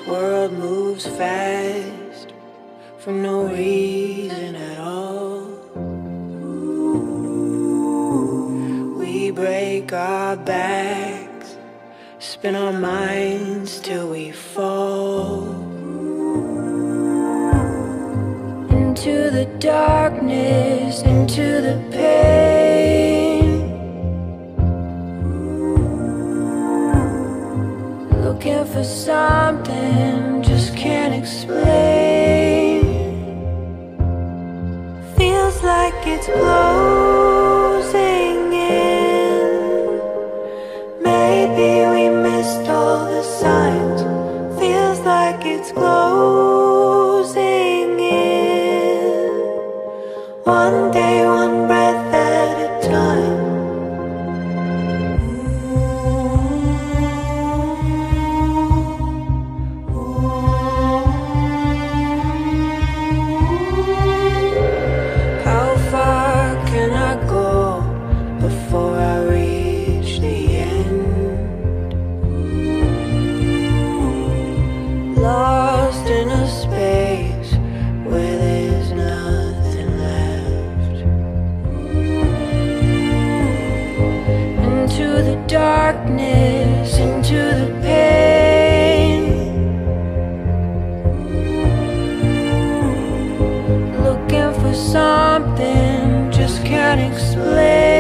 world moves fast for no reason at all. We break our backs, spin our minds till we fall into the darkness, into the pain, looking for something just can't explain. Feels like it's closing in. Maybe we missed all the signs. Feels like it's closing in. One day, one breath at a time. Before I reach the end, lost in a space where there's nothing left. Into the darkness, into the pain, looking for something just can't explain.